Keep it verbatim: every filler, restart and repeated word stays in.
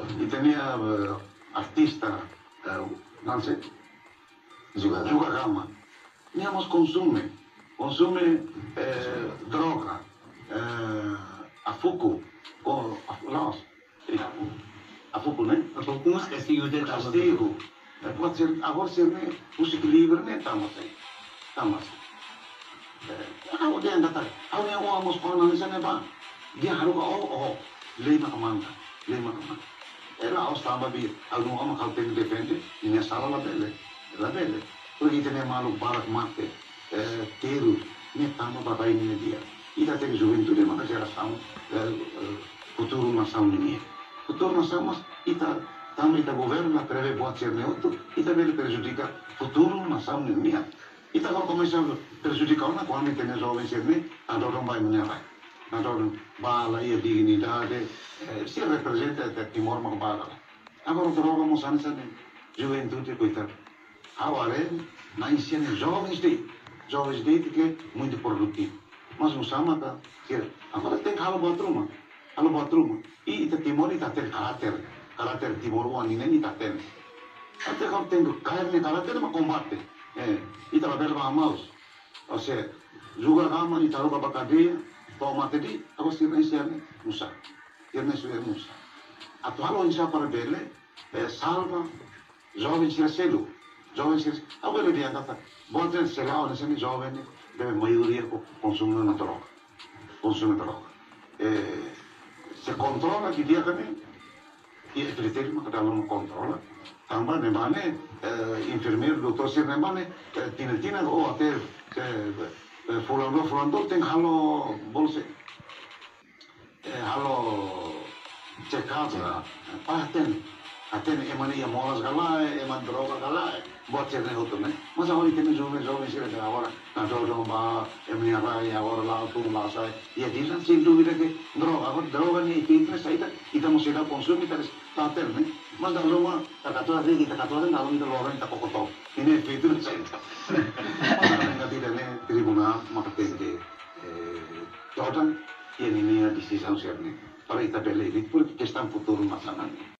e tinha uh, artista, uh, não sei, Juga Gama. Nós consumimos, consumimos eh, droga, eh, a fuku, com nós, a fuku, né? A fuku mas castigo de castigo. Pode ser, agora se né, o equilíbrio né, estamos aí, estamos. Agora dia anda tá, agora eu amo os panos né, ba, dia haru ka oh oh, lima kamanda, lima kamanda. Ela aos tamba bi, agora amo kau tem defende, ini salah lah bele, lah bele. Porque tem malu barak mate, teru, ne tama babai ni dia. Ita tem juventude mana geração, futuro nação ni. Futuro nação mas ita tama ita governo na preve buat ser neutro, ita bele prejudica futuro nação ni. Ita kalau começa prejudicar na quando tem jovens ser ne, adoram vai menerai. Adoram bala e dignidade, se representa até Timor mas bala. Agora droga moçana sabe, juventude coitado. Agora, na ensina jovens de, jovens de que é muito produtivo. Mas não sabe que agora tem que halar batruma, halar batruma. E ita Timor ita tem caráter, caráter Timor o ani nem ita tem. Até kalau tem carne caráter mas combate. Eh, ita la berba amaus. Ou seja, juga gama ita roba bakadeia, toma tadi, agora se não ensina musa, se não ensina musa. Atual ensina para bele, salva jovens de selo. Jovens, agora dia data, bom ter sei lá, nesse jovem, deve maioria consumir na droga, consumir droga. Eh, se controla que dia também, e é critério mas cada um controla. Também nem bane, enfermeiro, doutor, se nem bane, tina tina ou até fulano fulano tem halo bolsa, halo check-up, ah tem. Até eman ia molas galai, eman droga galai, buat ser neutro, né? Mas agora tem jovens, jovens que agora na droga ba, eman ia agora lá tu lá sai, e a diz sem dúvida que droga, agora droga nem fitness saída, e estamos sendo consumir tá tá ter, né? Mas da Roma, tá catua de, tá catua de, não ainda logo ainda cocotó, e nem fitness saída. Mas ainda tidak né tribunal, maka tem que Jordan, e a minha decisão ser né, para ita bela porque questão futuro masalah.